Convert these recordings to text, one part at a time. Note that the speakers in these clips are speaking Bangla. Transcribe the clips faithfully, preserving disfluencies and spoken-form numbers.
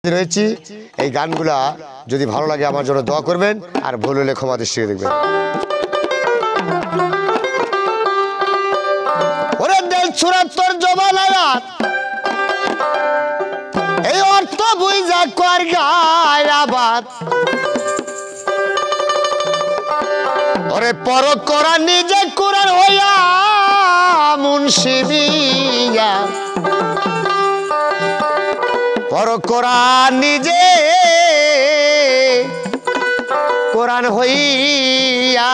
রয়েছি এই গানগুলা যদি ভালো লাগে আমার জন্য দোয়া করবেন আর ভুল হলে ক্ষমা দৃষ্টিতে দেখবেন। ওরে দেল চুরাত্তর জমানায়াত এই অর্থ বুঝা কর গায় আবাদ ওরে পর করা নিজে কুরার হইয়া মুন্সিবিয়া পর কোরআন নিজে কোরআন হইয়া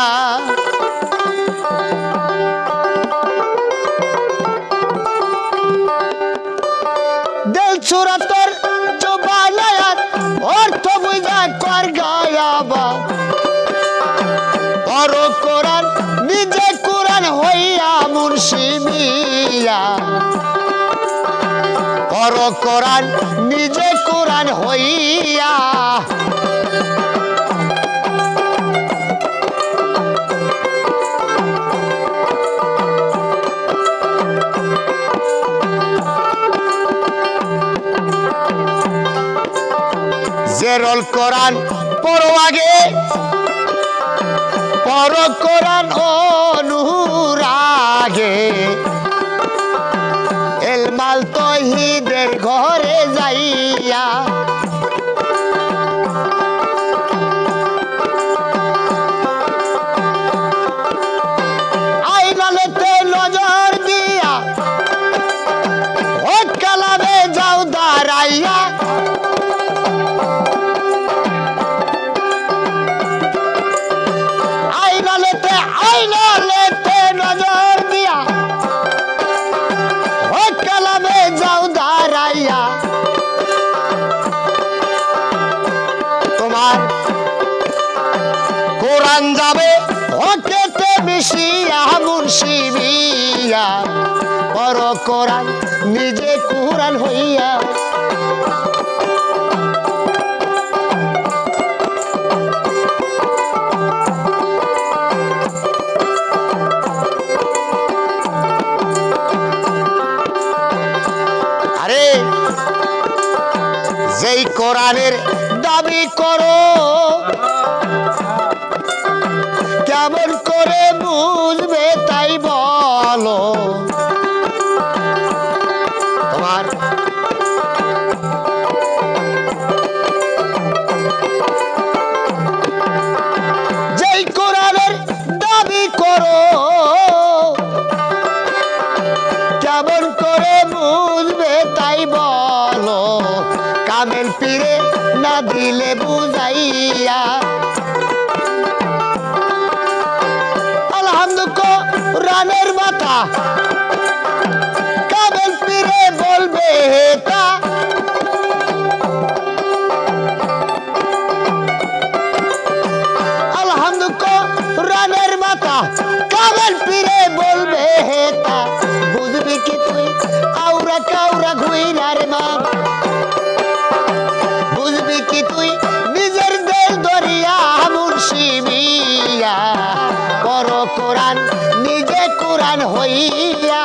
দেল চুরাত্তর জবানায়াত অর্থ বুঝা কর গায়াবা পর কোরআন নিজে কোরআন হইয়া মুন্সিবিয়া পর কোরআন নিজে কোরআন হইয়া জেরল কোরআন পড়ো আগে পর কোরআন অনুরাগে এলমাল তহিদের ঘরে যাইয়া আইনালেতে নজর দিয়া ও কালামে যাও দাঁড়াইয়া আইনালেতে আইনালেতে নজর দিয়া তোমার কোরআন যাবে হকেতে মিশিয়া মুন্সিবিয়া পর কোরআন নিজে কোরআন হইয়া যেই কোরআনের দাবি করো কেমন করে বুঝবে তাই বলো তোমার যেই কোরআনের দাবি করো কেমন করে বুঝবে তাই বলো কামেল পীরে না দিলে বুঝাইয়া আলহামদুলিল্লাহ রানের মাথা কামেল পীরে বলবে তা আলহামদুলিল্লাহ রানের মাথা কামেল পীরে বলবে তা বুঝবি কি তুই আউরা কাউরা ঘুইরার মা বুঝবি কি তুই নিজের দেল দরিয়া মুন্সিবিয়া পর কোরআন নিজে কোরআন হইয়া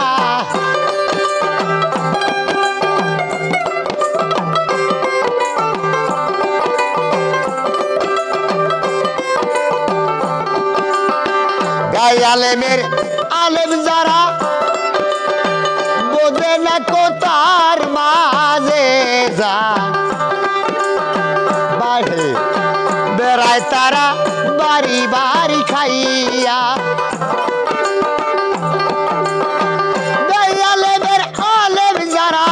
গাই আলেমের আলেম যারা বোঝে না কোতার মাঝে যা বেড়ায় তারা বাড়ি বাড়ি খাইয়া আলেমের আলেম যারা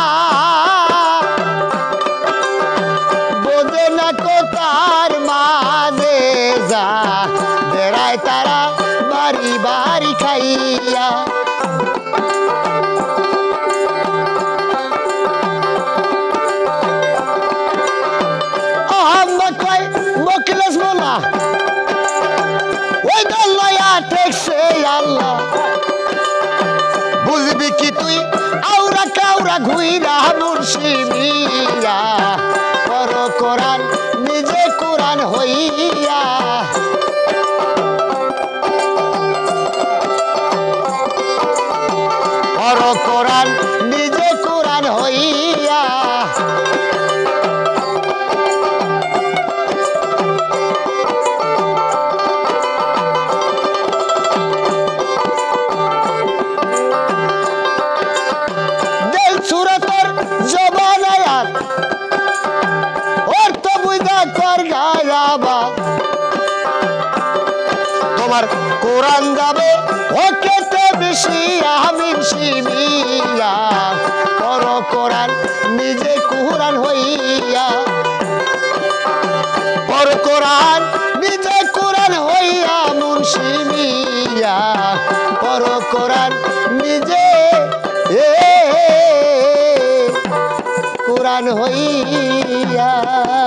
বোঝে না কোতার মাঝে যা বেড়ায় তারা বাড়ি বাড়ি খাইয়া বুঝবি কি তুই আউরা কাউরা ঘুইরা মুন্সিবিয়া পর কোরআন নিজে কোরআন হইয়া পর কোরআন নিজে কোরআন হইয়া সুরতর জবান আয়াত অর্থ বুঝা কর গায়াবা তোমার কোরআন যাবে ওকেতে বেশি আমিন শিবিয়া পর কোরআন নিজে কোরআন হইয়া পর কোরআন নিজে কোরআন হইয়া মুন্সি মিয়া পর কোরআন নিজে এ কোরআন হইয়া